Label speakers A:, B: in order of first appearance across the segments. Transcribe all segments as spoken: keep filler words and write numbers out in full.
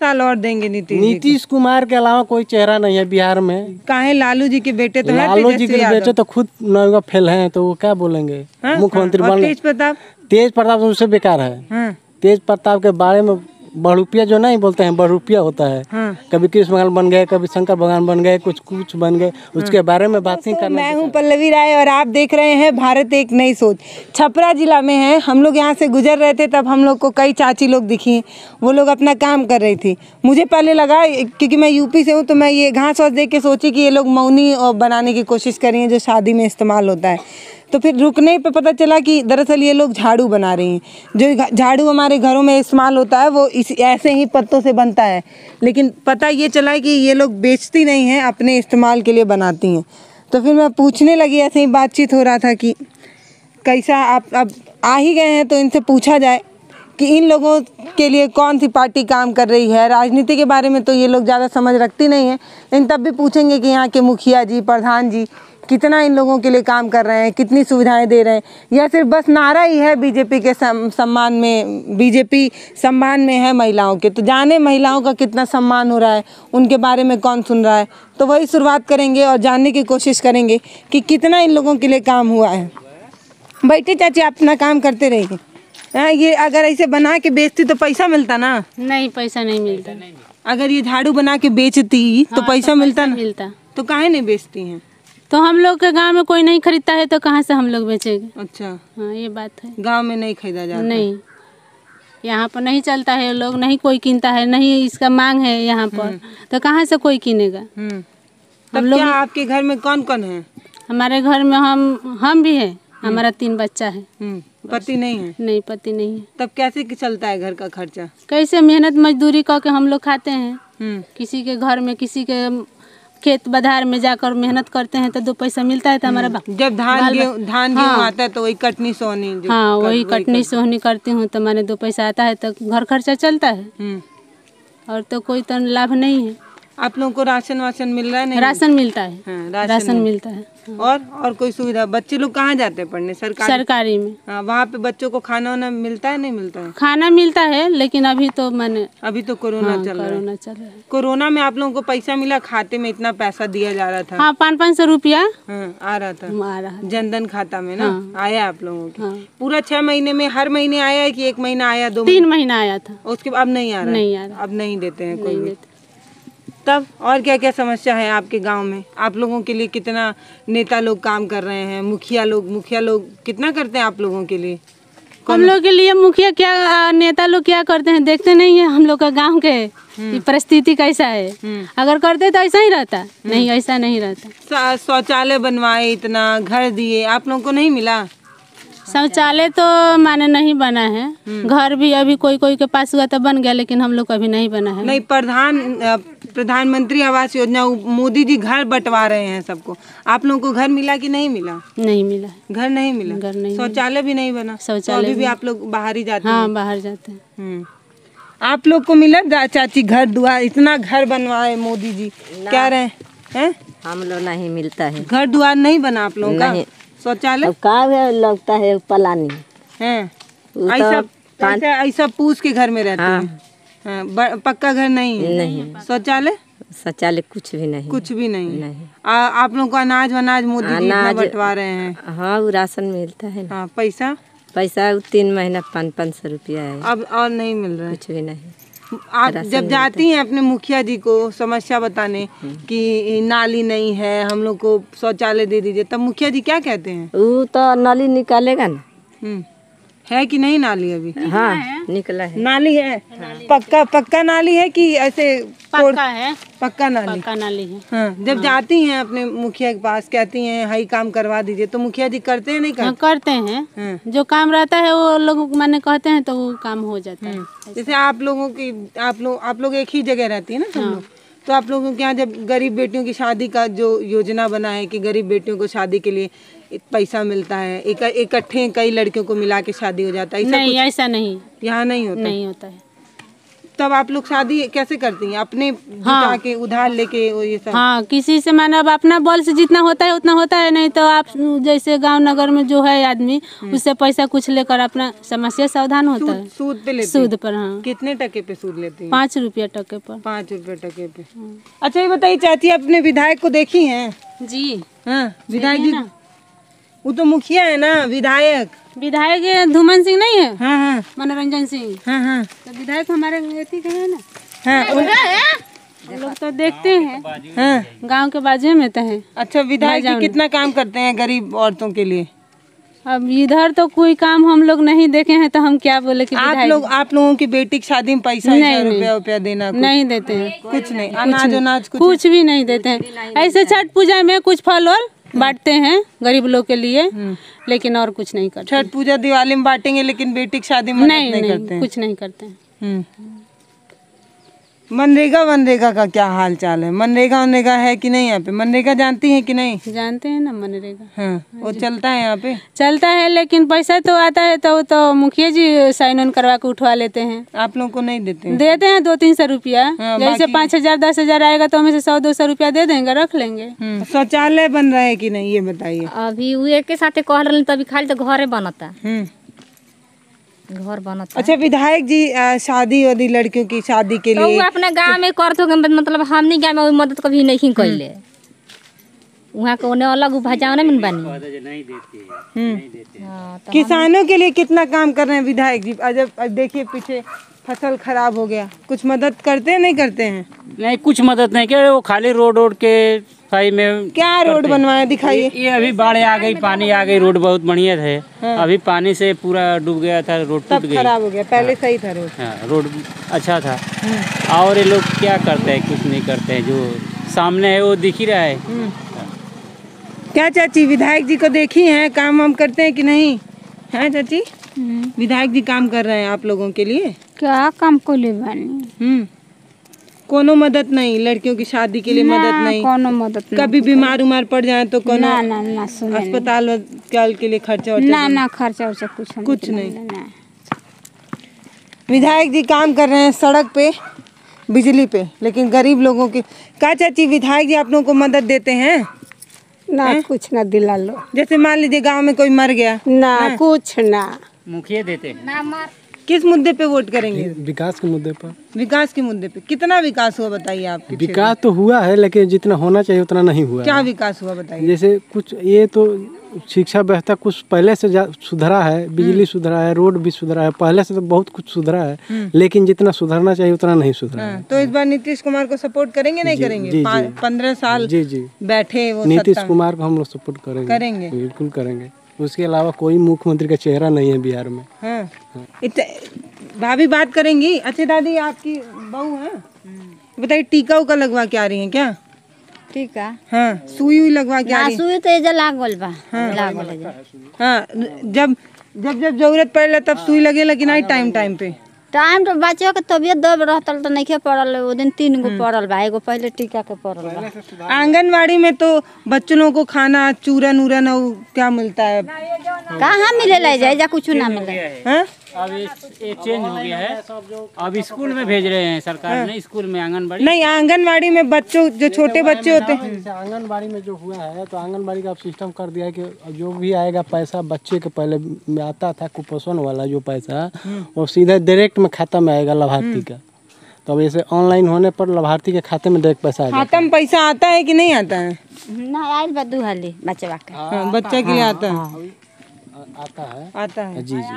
A: साल और देंगे नीतीश
B: नीतीश कुमार के अलावा कोई चेहरा नहीं है बिहार में।
A: काहे लालू जी के बेटे तो है,
B: लालू जी के बेटे तो खुद नौवा फेल हैं, तो वो क्या बोलेंगे मुख्यमंत्री बन।
A: तेज प्रताप
B: तेज प्रताप तो उससे बेकार है। तेज प्रताप के बारे में बहुरूपिया जो नहीं बोलते हैं, बहुरूपिया होता है। हाँ। कभी कृष्ण भगवान बन गए, कभी शंकर भगवान बन गए, कुछ कुछ बन गए, उसके हाँ। बारे में बात नहीं करना।
A: मैं हूं पल्लवी राय और आप देख रहे हैं भारत एक नई सोच। छपरा जिला में है, हम लोग यहां से गुजर रहे थे तब हम लोग को कई चाची लोग दिखी, वो लोग अपना काम कर रही थी। मुझे पहले लगा, क्योंकि मैं यूपी से हूँ, तो मैं ये घास वास देख के सोची कि ये लोग मौनी बनाने की कोशिश कर रही हैं जो शादी में इस्तेमाल होता है। तो फिर रुकने पे पता चला कि दरअसल ये लोग झाड़ू बना रही हैं। जो झाड़ू हमारे घरों में इस्तेमाल होता है वो इस ऐसे ही पत्तों से बनता है, लेकिन पता ये चला कि ये लोग बेचती नहीं हैं, अपने इस्तेमाल के लिए बनाती हैं। तो फिर मैं पूछने लगी, ऐसे ही बातचीत हो रहा था कि कैसा आप अब आ ही गए हैं तो इनसे पूछा जाए कि इन लोगों के लिए कौन सी पार्टी काम कर रही है। राजनीति के बारे में तो ये लोग ज़्यादा समझ रखती नहीं है, लेकिन तब भी पूछेंगे कि यहाँ के मुखिया जी, प्रधान जी कितना इन लोगों के लिए काम कर रहे हैं, कितनी सुविधाएं दे रहे हैं, या सिर्फ बस नारा ही है बीजेपी के सम्मान में, बीजेपी सम्मान में है महिलाओं के। तो जाने महिलाओं का कितना सम्मान हो रहा है, उनके बारे में कौन सुन रहा है। तो वही शुरुआत करेंगे और जानने की कोशिश करेंगे कि कितना इन लोगों के लिए काम हुआ है। बैठे चाची, आप अपना काम करते रहिए। हाँ, ये अगर ऐसे बना के बेचती तो पैसा मिलता ना?
C: नहीं, पैसा नहीं मिलता।
A: अगर ये झाड़ू बना के बेचती तो पैसा मिलता ना?
C: मिलता।
A: तो काहे नहीं बेचती हैं?
C: तो हम लोग के गांव में कोई नहीं खरीदता है तो कहाँ से हम लोग बेचेंगे?
A: अच्छा,
C: हाँ, ये बात है।
A: गांव में नहीं खरीदा जाता?
C: नहीं, यहाँ पर नहीं चलता है, लोग नहीं कोई कीनता है, नहीं इसका मांग है यहाँ पर, तो कहाँ से कोई किनेगा?
A: हम लोग। आपके घर में कौन कौन है?
C: हमारे घर में हम हम भी हैं, हमारा तीन बच्चा है।
A: पति नहीं है?
C: नहीं, पति नहीं है।
A: तब कैसे चलता है घर का खर्चा?
C: कैसे मेहनत मजदूरी करके हम लोग खाते हैं। किसी के घर में, किसी के खेत बधार में जाकर मेहनत करते हैं तो दो पैसा मिलता है। तो हमारा
A: जब धान गेहूं धान गेहूं हाँ, आता है तो वही कटनी सोहनी।
C: हाँ, वही कटनी सोहनी करती हूँ तो मैंने दो पैसा आता है तो घर खर्चा चलता है, और तो कोई तो लाभ नहीं है।
A: आप लोगों को राशन वाशन मिल रहा है? नहीं,
C: राशन मिलता है।
A: हाँ,
C: राशन, राशन मिलता है।
A: और और कोई सुविधा? बच्चे लोग कहाँ जाते हैं पढ़ने? सरकारी?
C: सरकारी में।
A: हाँ, वहाँ पे बच्चों को खाना वाना मिलता है? नहीं मिलता है?
C: खाना मिलता है, लेकिन अभी तो मैंने
A: अभी तो कोरोना
C: हाँ,
A: चल रहा है।
C: कोरोना चल रहा है।
A: कोरोना में आप लोगों को पैसा मिला? खाते में इतना पैसा दिया जा रहा था?
C: हाँ, पाँच पाँच सौ रुपया
A: हाँ, आ रहा था।
C: आ रहा था
A: जनधन खाता में ना?
C: हाँ।
A: आया आप लोगों को?
C: हाँ।
A: पूरा छह महीने में हर महीने आया है कि एक महीना आया? दो
C: तीन महीना आया था।
A: उसके बाद अब नहीं आ रहा?
C: नहीं आ रहा,
A: अब नहीं देते हैं कोई भी। तब और क्या क्या समस्या है आपके गांव में? आप लोगों के लिए कितना नेता लोग काम कर रहे हैं? मुखिया लोग मुखिया लोग कितना करते हैं आप लोगों के लिए?
C: हम लोग के लिए मुखिया क्या, नेता लोग क्या करते हैं देखते नहीं है हम लोग का गांव के परिस्थिति कैसा है। अगर करते तो ऐसा ही रहता, नहीं ऐसा नहीं रहता।
A: शौचालय बनवाए, इतना घर दिए, आप लोगों को नहीं मिला?
C: शौचालय तो माने नहीं बना है, घर भी अभी कोई कोई के पास हुआ तो बन गया, लेकिन हम लोग का अभी नहीं बना है।
A: नहीं, प्रधान प्रधानमंत्री आवास योजना मोदी जी घर बंटवा रहे हैं सबको, आप लोगों को घर मिला कि नहीं मिला?
C: नहीं मिला,
A: घर नहीं मिला।
C: घर नहीं,
A: शौचालय भी नहीं बना?
C: शौचालय
A: तो भी आप लोग बाहर ही जाते हैं?
C: हाँ, बाहर जाते हैं।
A: आप लोग को मिला चाची घर दुआर? इतना घर बनवाए मोदी जी, क्या रहे हैं? हम लोग नहीं मिलता है। घर दुआर नहीं बना आप लोगों का? शौचालय
D: का लगता है पलानी
A: है, ऐसा ऐसा पूछ के घर में रहते हैं। हाँ, पक्का घर नहीं है?
D: नहीं।
A: शौचालय?
D: शौचालय कुछ भी नहीं,
A: कुछ भी नहीं,
D: नहीं।
A: आ, आप लोगों को अनाज वनाज मोदी जी इतना बंटवा रहे हैं?
D: हाँ, वो राशन मिलता है।
A: हाँ, पैसा
D: पैसा तीन महीना पाँच पाँच सौ रुपया है।
A: अब और नहीं मिल रहा है?
D: कुछ भी नहीं।
A: आप जब जाती हैं अपने मुखिया जी को समस्या बताने कि नाली नहीं है, हम लोग को शौचालय दे दीजिए, तब मुखिया जी क्या कहते हैं?
D: वो तो नाली निकालेगा ना।
A: है कि नहीं नाली अभी?
D: हाँ, निकला है।
A: नाली है? पक्का पक्का नाली है कि ऐसे?
C: पक्का है,
A: पक्का नाली,
C: पक्का नाली है।
A: हाँ, जब हाँ। जाती हैं अपने मुखिया के पास, कहती हैं हाई काम करवा दीजिए, तो मुखिया जी करते हैं नहीं करते?
C: हाँ, करते हैं। हाँ। जो काम रहता है वो लोग मैंने कहते हैं तो वो काम हो जाता है।
A: जैसे आप लोगों की आप लोग आप लोग एक ही जगह रहती है ना सब हाँ। लोग, तो आप लोगों के यहाँ जब गरीब बेटियों की शादी का जो योजना बना है कि गरीब बेटियों को शादी के लिए पैसा मिलता है, इकट्ठे कई लड़कियों को मिला के शादी हो जाता है,
C: नहीं, ऐसा नहीं,
A: यहाँ नहीं होता?
C: नहीं होता है।
A: तब आप लोग शादी कैसे करती हैं? अपने जुटा के उधार लेके वो ये सब?
C: हाँ, किसी से माने अब अपना बल से जितना होता है उतना होता है, नहीं तो आप जैसे गांव नगर में जो है आदमी उससे पैसा कुछ लेकर अपना समस्या सावधान होता है।
A: सूद पे लेते
C: सूद पर, हाँ।
A: कितने टके पे सूद लेती हैं?
C: पाँच रुपया टके पर।
A: पाँच रुपए टके पे। अच्छा ये बताइए चाची, अपने विधायक को देखी हैं?
C: जी
A: हाँ, विधायक जी वो तो मुखिया है ना, विधायक
C: विधायक ये धूमन सिंह नहीं है?
A: हाँ हाँ
C: मनोरंजन सिंह।
A: हाँ हाँ
C: तो विधायक हमारे एथी के है ना।
A: हाँ उन-
C: हम लोग तो देखते हैं,
A: हाँ।
C: गांव के बाजू में तो है।
A: अच्छा विधायक जी कितना काम करते हैं गरीब औरतों के लिए?
C: अब इधर तो कोई काम हम लोग नहीं देखे हैं, तो हम क्या बोले कि
A: आप
C: विधायक
A: लोग आप लोगों की बेटी की शादी में पैसा
C: नहीं,
A: ऐसा
C: नहीं।
A: रुपया रुपया देना कुछ,
C: नहीं देते हैं,
A: कुछ नहीं, अनाज अनाज कुछ
C: कुछ भी नहीं देते हैं। ऐसे छठ पूजा में कुछ फल वल बांटते हैं गरीब लोग के लिए, लेकिन और कुछ नहीं करते।
A: छठ पूजा दिवाली में बांटेंगे लेकिन बेटी की शादी में मदद
C: नहीं
A: नहीं
C: नहीं
A: करते हैं।
C: कुछ नहीं करते हैं।
A: हम्म। मनरेगा मनरेगा का क्या हाल चाल है? मनरेगा मनरेगा है कि नहीं यहाँ पे? मनरेगा जानती हैं कि नहीं?
C: जानते हैं ना मनरेगा।
A: हाँ वो चलता है यहाँ पे?
C: चलता है, लेकिन पैसा तो आता है तो तो मुखिया जी साइन ऑन करवा के उठवा लेते हैं।
A: आप लोगों को नहीं देते हैं?
C: देते हैं दो तीन सौ रुपया।
A: हाँ,
C: जैसे
A: बाकी-
C: पाँच हजार दस हजार आएगा तो हमें से सौ दो सौ रुपया दे देंगे, रख लेंगे।
A: हम्म। शौचालय बन रहा है कि नहीं ये बताइए?
D: अभी उ एक के साथे कह रहे तभी खाली तो घरे बनता,
A: हम्म।
D: घर बनता।
A: अच्छा विधायक जी आ, शादी वादी लड़कियों की शादी के
D: तो
A: लिए
D: उ अपने गांव में करतो के मतलब हमनी गांव में मदद कभी नहीं कइले। वहाँ के ओने अलग भजाव नहीं बनी।
A: हम्म।
D: हाँ, तो
A: किसानों के लिए कितना काम कर रहे हैं विधायक जी? आज अब देखिए पीछे फसल खराब हो गया, कुछ मदद करते हैं नहीं करते हैं?
E: नहीं कुछ मदद नहीं किया, वो खाली रोड रोड के साई में।
A: क्या रोड बनवाया दिखाइए?
E: ये अभी बाढ़ आ गई, पानी आ गई, रोड बहुत बढ़िया थे। हाँ। अभी पानी से पूरा डूब गया था, रोड टूट
A: तब
E: गई।
A: खराब हो गया, पहले सही था रोड।
E: हाँ, रोड अच्छा था। और ये लोग क्या करते हैं? कुछ नहीं करते हैं, जो सामने है वो दिख ही रहा है।
A: क्या चाची विधायक जी को देखी हैं? काम वाम करते हैं कि नहीं? हैं चाची? विधायक जी काम कर रहे हैं आप लोगों के लिए?
C: क्या काम को ले बानी?
A: हम्म। कोनो मदद नहीं, लड़कियों की शादी के लिए मदद नहीं?
C: कोनो मदद
A: कभी बीमार उमार पड़ जाए तो कोनो
C: ना ना ना सुने
A: अस्पताल वस्पताल के लिए खर्चा वर्चा
C: ना ना खर्चा वर्चा कुछ हम
A: कुछ नहीं।
C: ना।
A: विधायक जी काम कर रहे हैं सड़क पे, बिजली पे, लेकिन गरीब लोगों की। क्या चाची विधायक जी आप लोगों को मदद देते हैं?
C: ना कुछ ना दिला लो,
A: जैसे मान लीजिए गांव में कोई मर गया,
C: ना कुछ ना।
E: मुखिया देते हैं।
A: किस मुद्दे पे वोट करेंगे?
B: विकास के मुद्दे पर।
A: विकास के मुद्दे पे। कितना विकास हुआ बताइए आपके?
B: विकास तो हुआ है लेकिन जितना होना चाहिए उतना नहीं हुआ
A: क्या
B: है।
A: विकास हुआ बताइए?
B: जैसे कुछ ये तो शिक्षा व्यवस्था कुछ पहले से जा- सुधरा है, बिजली सुधरा है, रोड भी सुधरा है, पहले से तो बहुत कुछ सुधरा है, लेकिन जितना सुधरना चाहिए उतना नहीं सुधरा है।
A: हाँ, तो इस बार नीतीश कुमार को सपोर्ट करेंगे नहीं करेंगे?
B: जी,
A: पा-
B: जी।
A: पंद्रह साल
B: जी जी
A: बैठे वो
B: नीतीश
A: सत्ता में।
B: कुमार को हम लोग सपोर्ट करेंगे
A: करेंगे।
B: बिल्कुल करेंगे। उसके अलावा कोई मुख्यमंत्री का चेहरा नहीं है बिहार में।
A: हाँ। इत- भाभी बात करेंगी। अच्छा दादी आपकी बहू है, बताइए टीका उका लगवा के आ रही है क्या?
D: ठीक है।
A: हाँ सुई हुई लगवा के आ रही है?
D: सुई तो एजा लागल बा, लागल है।
A: हाँ जब जब जब जरूरत पड़ेला तब सुई लगे, लेकिन आई टाइम टाइम पे।
D: टाइम तो बच्चों के तबियत दब रहतल तो नहीं पड़ल, वो दिन तीन गो पड़ल बा, एगो पहले टीका के पड़ल बा।
A: आंगनवाड़ी में तो बच्चों लोगों को खाना चूरन उरन और क्या मिलता है?
D: कहाँ मिले जा जा कुछ ना मिले।
A: हाँ?
E: अब ये चेंज हो गया है, अब स्कूल में भेज रहे हैं सरकार ने, स्कूल में आंगनबाड़ी।
A: नहीं आंगनवाड़ी में बच्चों जो छोटे बच्चे होते हैं।
B: जैसे आंगनबाड़ी में जो हुआ है तो आंगनबाड़ी का अब सिस्टम कर दिया है कि जो भी आएगा पैसा बच्चे के पहले में आता था कुपोषण वाला जो पैसा वो सीधे डायरेक्ट में खाता में आएगा लाभार्थी का। तो अब ऐसे ऑनलाइन होने पर लाभार्थी के खाते में डायरेक्ट पैसा आ जाता
A: खाता में पैसा आता है कि नहीं आता है?
D: ना आइल बा दू हाली बच्चा के।
A: हाँ, बच्चा के लिए आता है।
B: है। आता है
A: आता है
B: जी जी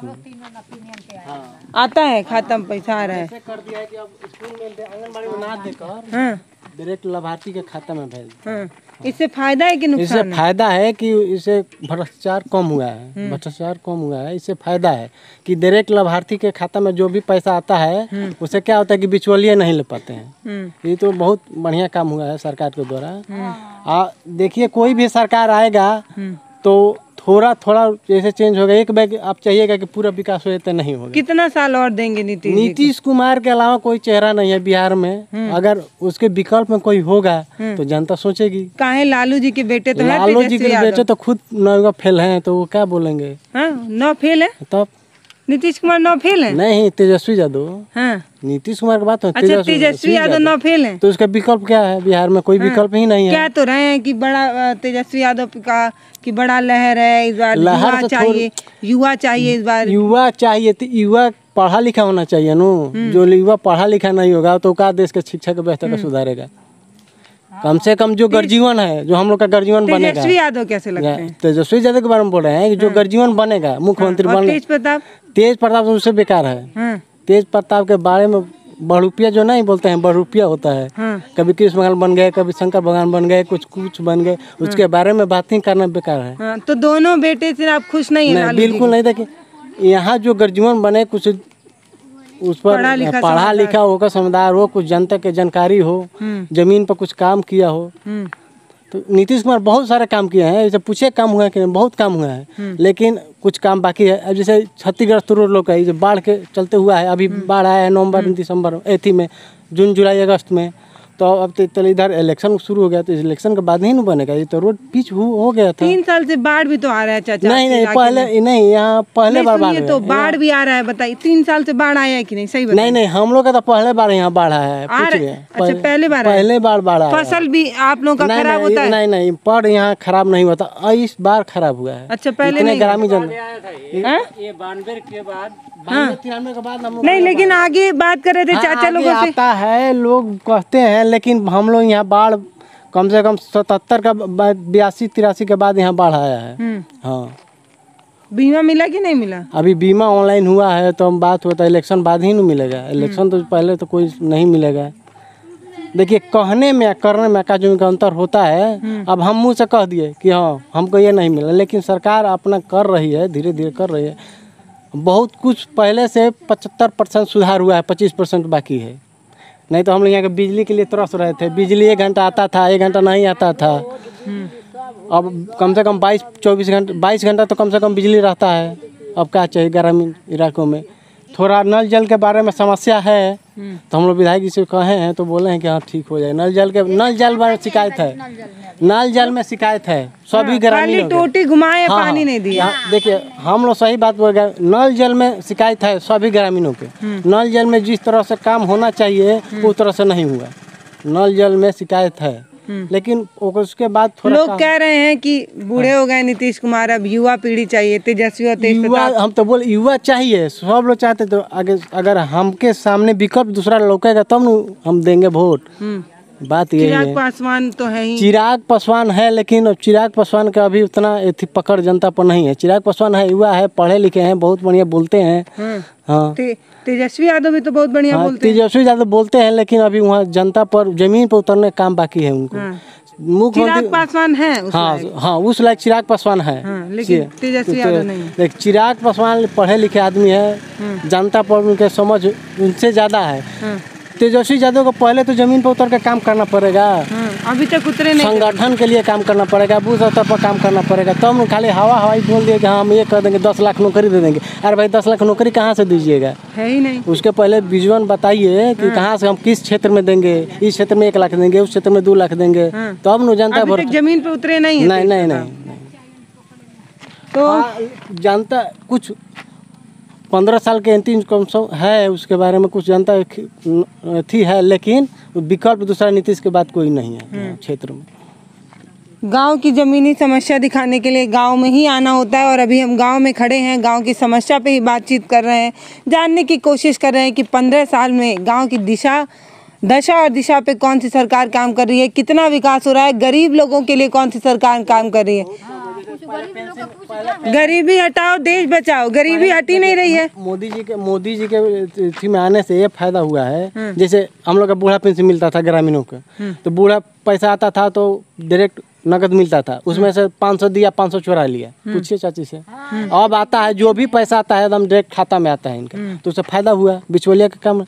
A: आता है, खाता में पैसा आ रहा है।
B: कर दिया है कि अब स्कूल में आंगनबाड़ी में ना देकर
A: हाँ
B: डायरेक्ट लाभार्थी के खाता में भेज।
A: हाँ। इससे फायदा है कि
B: इससे
A: नुकसान है?
B: फायदा है कि इससे भ्रष्टाचार कम हुआ है, भ्रष्टाचार कम हुआ है। इससे फायदा है कि डायरेक्ट लाभार्थी के खाता में जो भी पैसा आता है उससे क्या होता है कि बिचौलिए नहीं ले पाते हैं।
A: हम्म।
B: ये तो बहुत बढ़िया काम हुआ है सरकार के द्वारा। आ देखिए कोई भी सरकार आएगा तो थोड़ा थोड़ा जैसे चेंज होगा, एक बैग आप चाहिएगा कि पूरा विकास हो जाए तो नहीं होगा।
A: कितना साल और देंगे नीतीश जी को?
B: नीतीश कुमार के अलावा कोई चेहरा नहीं है बिहार में। अगर उसके विकल्प में कोई होगा तो जनता सोचेगी।
A: काहे लालू जी के बेटे तो हैं
B: लालू जी
A: तेजस्वी
B: के
A: यादव।
B: बेटे तो खुद नौगा फेल हैं तो वो क्या बोलेंगे?
A: हाँ नौ फेल है,
B: तब
A: नीतीश कुमार नौ फेल है।
B: नहीं तेजस्वी यादव।
A: हाँ
B: नीतीश कुमार की बात हो,
A: अच्छा तेजस्वी यादव नौ फेल है
B: तो उसका विकल्प क्या है? बिहार में कोई विकल्प ही नहीं है।
A: क्या तो रहे हैं कि बड़ा अ, तेजस्वी यादव का कि बड़ा लहर है इस बार,
B: लहर
A: युवा
B: से
A: चाहिए, युवा चाहिए इस बार।
B: युवा चाहिए तो युवा पढ़ा लिखा होना चाहिए नो। जो युवा पढ़ा लिखा नहीं होगा तो का देश के शिक्षा की व्यवस्था का सुधारेगा? कम से कम जो गर्जीवन है, जो हम लोग का गर्जीवन बनेगा।
A: तेजस्वी यादव कैसे लगते हैं?
B: तेजस्वी यादव के बारे में बोल रहे हैं कि जो गर्जीवन बनेगा, मुख्यमंत्री
A: और
B: बने।
A: तेज प्रताप?
B: तेज प्रताप उससे बेकार है।
A: हाँ,
B: तेज प्रताप के बारे में बहुरूपिया जो नहीं बोलते हैं, बहुरूपिया होता है।
A: हाँ।
B: कभी कृष्ण भगवान बन गए, कभी शंकर भगवान बन गए, कुछ कुछ बन गए, उसके बारे में बात ही करना बेकार है।
A: हाँ, तो दोनों बेटे से आप खुश नहीं है?
B: नहीं,
A: लालू जी
B: बिल्कुल
A: की?
B: नहीं। देखिए यहाँ जो गर्जीवन बने, कुछ उस पर
A: पढ़ा लिखा
B: पढ़ा
A: समझदार।
B: लिखा होकर समझदार हो, कुछ जनता के जानकारी हो, जमीन पर कुछ काम किया हो।
A: हम्म,
B: तो नीतीश कुमार बहुत सारे काम किए हैं। जैसे पूछे काम हुआ है कि नहीं, बहुत काम हुआ है, लेकिन कुछ काम बाकी है। अब जैसे क्षतिग्रस्त लोग का जो बाढ़ के चलते हुआ है, अभी बाढ़ आया है नवंबर दिसंबर एथी में, जून जुलाई अगस्त में, तो अब तो तो इधर इलेक्शन शुरू हो गया, तो इलेक्शन के बाद ही नहीं बनेगा। ये तो रोड पिच हो हो गया था।
A: तीन साल से बाढ़ भी तो आ रहा है चाचा।
B: नहीं नहीं,
A: आपके इलाके में।
B: पहले नहीं, यहाँ पहले
A: नहीं,
B: बार बाढ़
A: सुनिए तो
B: हुआ है।
A: बाढ़ भी आ रहा है, बताइए तीन साल से बाढ़ आया है कि नहीं? सही बताइए।
B: नहीं नहीं, हम लोग का तो पहले बार यहाँ बाढ़ आया है।
A: आ रहा-
B: पूछिए।
A: अच्छा, पहले बार आया?
B: पहले बार बाढ़ आया है।
A: फसल भी आप लोगों का
B: नहीं,
A: खराब
B: नहीं,
A: होता है?
B: नहीं नहीं, पर यहाँ खराब नहीं होता, इस बार खराब हुआ है।
A: अच्छा, पहले
B: इतने
A: नहीं
B: ग्रामीण जन
A: हाँ?
E: ये बानवे के बाद
B: बानवे तिरानवे के बाद हम लोग
A: नहीं, लेकिन आगे बात कर रहे थे चाचा
B: आगे
A: लोगों से।
B: आता है, लोग कहते हैं, लेकिन हम लोग यहाँ बाढ़ कम से कम सतहत्तर का बयासी तिरासी के बाद यहाँ बाढ़ आया है।
A: हम्म,
B: हाँ,
A: बीमा मिला कि नहीं मिला?
B: अभी बीमा ऑनलाइन हुआ है तो हम बात होता है, इलेक्शन बाद ही नहीं मिलेगा। इलेक्शन तो पहले तो कोई नहीं मिलेगा। देखिए कहने में करने में का जो अंतर होता है, अब हम मुँह से कह दिए कि हाँ हमको ये नहीं मिला, लेकिन सरकार अपना कर रही है, धीरे धीरे कर रही है। बहुत कुछ पहले से पचहत्तर परसेंट सुधार हुआ है, पच्चीस परसेंट बाकी है। नहीं तो हम लोग यहाँ के बिजली के लिए तरस रहे थे। बिजली एक घंटा आता था, एक घंटा नहीं आता था। अब कम से कम बाईस चौबीस घंटे बाईस घंटा तो कम से कम बिजली रहता है। अब क्या चाहिए ग्रामीण इलाकों में? थोड़ा नल जल के बारे में समस्या है, तो हम लोग विधायक जी से कहे हैं तो बोले हैं कि हाँ ठीक हो जाए। नल जल के नल जल में शिकायत है, नल जल में शिकायत है सभी ग्रामीण।
A: खाली टोटी घुमाए, पानी नहीं दिया।
B: यहाँ देखिए हम लोग सही बात बोल रहे, नल जल में शिकायत है सभी ग्रामीणों के। नल जल में जिस तरह से काम होना चाहिए उस तरह से नहीं हुआ। नल जल में शिकायत है, लेकिन उसके बाद थोड़ा
A: लोग कह रहे हैं कि बूढ़े हो गए नीतीश कुमार, अब युवा पीढ़ी चाहिए, तेजस्वी और तेज
B: युवा,
A: प्रताप।
B: हम तो बोले युवा चाहिए, सब लोग चाहते। तो आगे अगर हमके सामने विकल्प दूसरा लौकेगा तब न हम देंगे वोट। बात ये
A: चिराग
B: है।
A: पासवान तो है ही।
B: चिराग पासवान है, लेकिन अब चिराग पासवान का अभी उतना एथी पकड़ जनता पर नहीं है। चिराग पासवान है, युवा है, पढ़े लिखे हैं, बहुत बढ़िया बोलते हैं। हाँ,
A: ते, तेजस्वी यादव भी तो बहुत बढ़िया
B: हाँ,
A: बोलते हैं।
B: तेजस्वी यादव बोलते हैं, लेकिन अभी वहाँ जनता पर जमीन पर उतरने का काम बाकी है उनको।
A: हाँ।
B: मुख्यमंत्री
A: चिराग पासवान है उस
B: हाँ
A: लायक।
B: हाँ, उस लायक चिराग पासवान है।
A: हाँ, लेकिन
B: जी।
A: तेजस्वी
B: तो-
A: यादव नहीं।
B: देख चिराग पासवान पढ़े लिखे आदमी है, जनता पर उनके समझ उनसे ज्यादा है।
A: हाँ,
B: तेजस्वी यादव को पहले तो जमीन पर उतर के काम करना पड़ेगा,
A: हाँ, अभी तक उतरे नहीं।
B: संगठन के लिए काम करना पड़ेगा, बूथ स्तर पर काम करना पड़ेगा। तब न खाली हवा हवाई बोल दिए कि हाँ हम ये कर देंगे, दस लाख नौकरी दे देंगे। अरे भाई दस लाख नौकरी कहाँ से दीजिएगा?
A: है ही नहीं।
B: उसके पहले विजन बताइए कि कहाँ से हम किस क्षेत्र में देंगे। इस क्षेत्र में एक लाख देंगे, उस क्षेत्र में दो लाख देंगे, तब न जनता
A: अभी
B: भर।
A: तक जमीन पे उतरे नहीं है।
B: नहीं नहीं नहीं नहीं।
A: तो
B: हाँ, जनता कुछ पंद्रह साल के अंतिम कम सम है, उसके बारे में कुछ जनता थी है, लेकिन विकल्प दूसरा नीतीश के बाद कोई नहीं है क्षेत्र में।
A: गांव की ज़मीनी समस्या दिखाने के लिए गांव में ही आना होता है, और अभी हम गांव में खड़े हैं, गांव की समस्या पे ही बातचीत कर रहे हैं, जानने की कोशिश कर रहे हैं कि पंद्रह साल में गांव की दिशा दशा और दिशा पे कौन सी सरकार काम कर रही है, कितना विकास हो रहा है, गरीब लोगों के लिए कौन सी सरकार काम कर रही है। गरीबी हटाओ देश बचाओ, गरीबी हटी नहीं रही है।
B: मोदी जी के मोदी जी के थी में आने से ये फायदा हुआ है, जैसे हम लोग का बूढ़ा पेंशन मिलता था ग्रामीणों का, तो बूढ़ा पैसा आता था तो डायरेक्ट नगद मिलता था, उसमें से पाँच सौ दिया, पाँच सौ चुरा लिया। पूछिए चाची से। अब आता है जो भी पैसा आता है एकदम डायरेक्ट खाता में आता है इनका, तो उससे फायदा हुआ। बिचौलिया का कम।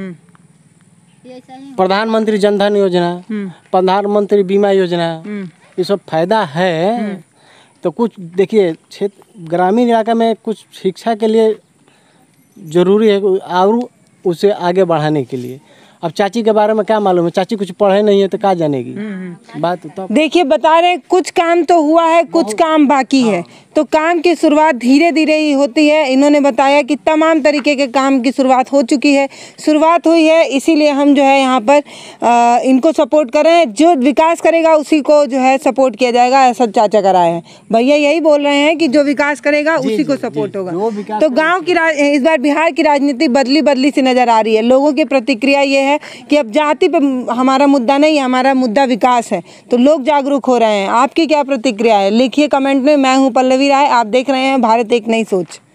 B: प्रधानमंत्री जनधन योजना, प्रधानमंत्री बीमा योजना, ये सब फायदा है। तो कुछ देखिए क्षेत्र ग्रामीण इलाका में कुछ शिक्षा के लिए ज़रूरी है और उसे आगे बढ़ाने के लिए। अब चाची के बारे में क्या मालूम है, चाची कुछ पढ़े नहीं है तो क्या जानेगी बात। तो
A: देखिए बता रहे हैं, कुछ काम तो हुआ है, कुछ काम बाकी है, तो काम की शुरुआत धीरे धीरे ही होती है। इन्होंने बताया कि तमाम तरीके के काम की शुरुआत हो चुकी है, शुरुआत हुई है, इसीलिए हम जो है यहाँ पर आ, इनको सपोर्ट कर रहे हैं। जो विकास करेगा उसी को जो है सपोर्ट किया जाएगा, ऐसा चाचा का राय है। भैया यही बोल रहे हैं कि जो विकास करेगा उसी को सपोर्ट होगा। तो गाँव की इस बार बिहार की राजनीति बदली बदली सी नजर आ रही है। लोगों की प्रतिक्रिया ये है कि अब जाति पे हमारा मुद्दा नहीं, हमारा मुद्दा विकास है, तो लोग जागरूक हो रहे हैं। आपकी क्या प्रतिक्रिया है लिखिए कमेंट में। मैं हूं पल्लवी राय, आप देख रहे हैं भारत एक नई सोच।